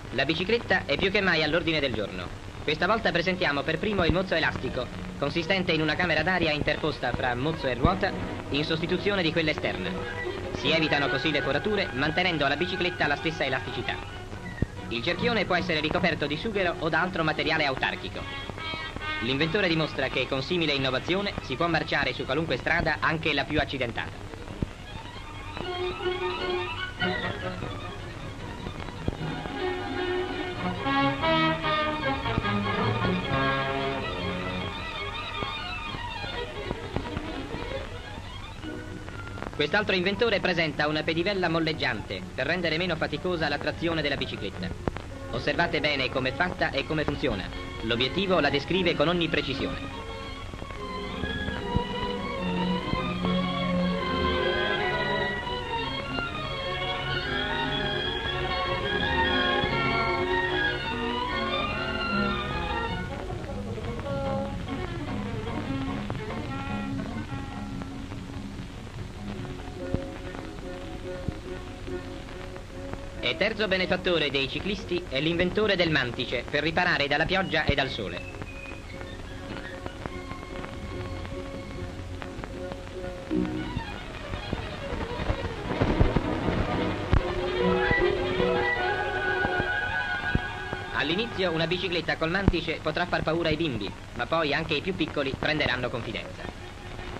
La bicicletta è più che mai all'ordine del giorno. Questa volta presentiamo per primo il mozzo elastico, consistente in una camera d'aria interposta fra mozzo e ruota in sostituzione di quella esterna. Si evitano così le forature, mantenendo alla bicicletta la stessa elasticità. Il cerchione può essere ricoperto di sughero o da altro materiale autarchico. L'inventore dimostra che con simile innovazione si può marciare su qualunque strada, anche la più accidentata. Quest'altro inventore presenta una pedivella molleggiante per rendere meno faticosa la trazione della bicicletta. Osservate bene come è fatta e come funziona. L'obiettivo la descrive con ogni precisione. E terzo benefattore dei ciclisti è l'inventore del mantice per riparare dalla pioggia e dal sole. All'inizio una bicicletta col mantice potrà far paura ai bimbi, ma poi anche i più piccoli prenderanno confidenza.